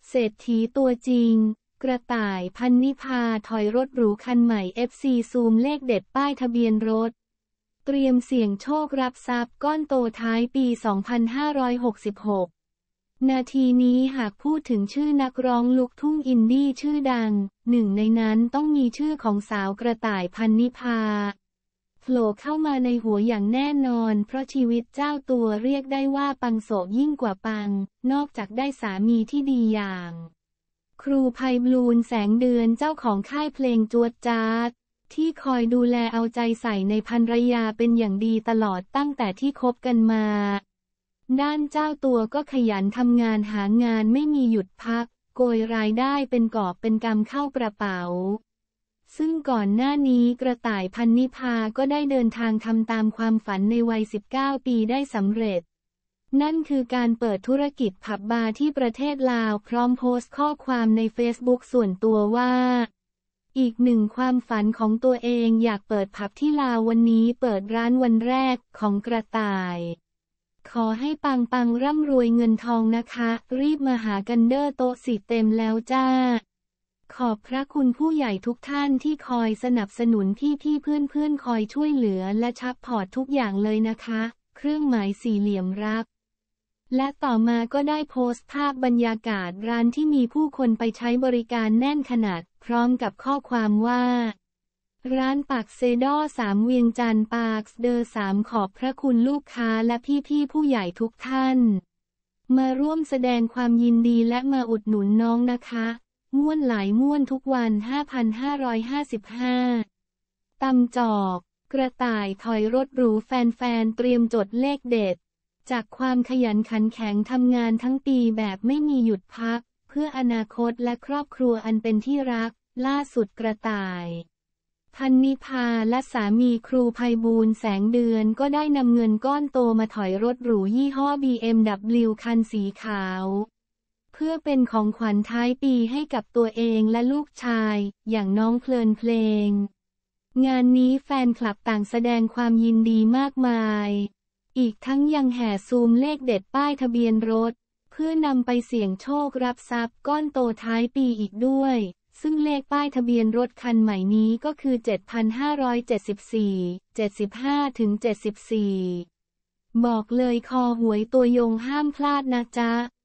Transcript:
เศรษฐีตัวจริงกระต่ายพันนิพาถอยรถหรูคันใหม่ FC ซูมเลขเด็ดป้ายทะเบียนรถเตรียมเสี่ยงโชครับทรัพย์ก้อนโตท้ายปี 2566 นาทีนี้หากพูดถึงชื่อนักร้องลูกทุ่งอินดี้ชื่อดังหนึ่งในนั้นต้องมีชื่อของสาวกระต่ายพันนิพาโผล่เข้ามาในหัวอย่างแน่นอนเพราะชีวิตเจ้าตัวเรียกได้ว่าปังโสยิ่งกว่าปังนอกจากได้สามีที่ดีอย่างครูไพบูลย์แสงเดือนเจ้าของค่ายเพลงจวดจ๊าดที่คอยดูแลเอาใจใส่ในภรรยาเป็นอย่างดีตลอดตั้งแต่ที่คบกันมาด้านเจ้าตัวก็ขยันทำงานหางานไม่มีหยุดพักโกยรายได้เป็นกอบเป็นกำเข้ากระเป๋าซึ่งก่อนหน้านี้กระต่ายพันนิพาก็ได้เดินทางทำตามความฝันในวัย 19 ปีได้สำเร็จนั่นคือการเปิดธุรกิจผับบาร์ที่ประเทศลาวพร้อมโพสต์ข้อความในเฟซบุ๊กส่วนตัวว่าอีกหนึ่งความฝันของตัวเองอยากเปิดผับที่ลาววันนี้เปิดร้านวันแรกของกระต่ายขอให้ปังร่ำรวยเงินทองนะคะรีบมาหากันเด้อโต๊ะสิเต็มแล้วจ้าขอบพระคุณผู้ใหญ่ทุกท่านที่คอยสนับสนุนพี่เพื่อนคอยช่วยเหลือและซัพพอร์ตทุกอย่างเลยนะคะเครื่องหมายสี่เหลี่ยมรักและต่อมาก็ได้โพสต์ภาพบรรยากาศร้านที่มีผู้คนไปใช้บริการแน่นขนาดพร้อมกับข้อความว่าร้านปากเซดอ3เวียงจันทร์ปากเดอ3ขอบพระคุณลูกค้าและพี่ผู้ใหญ่ทุกท่านมาร่วมแสดงความยินดีและมาอุดหนุนน้องนะคะม่วนหลายม่วนทุกวัน 5,555 ตำจอกกระต่ายถอยรถหรูแฟนเตรียมจดเลขเด็ดจากความขยันขันแข็งทำงานทั้งปีแบบไม่มีหยุดพักเพื่ออนาคตและครอบครัวอันเป็นที่รักล่าสุดกระต่ายพันนิพาและสามีครูไพบูลย์แสงเดือนก็ได้นำเงินก้อนโตมาถอยรถหรูยี่ห้อ BMW คันสีขาวเพื่อเป็นของขวัญท้ายปีให้กับตัวเองและลูกชายอย่างน้องเพลินเพลงงานนี้แฟนคลับต่างแสดงความยินดีมากมายอีกทั้งยังแห่ซูมเลขเด็ดป้ายทะเบียนรถเพื่อนำไปเสี่ยงโชครับทรัพย์ก้อนโตท้ายปีอีกด้วยซึ่งเลขป้ายทะเบียนรถคันใหม่นี้ก็คือ 7,574 75ถึง74บอกเลยคอหวยตัวยงห้ามพลาดนะจ๊ะ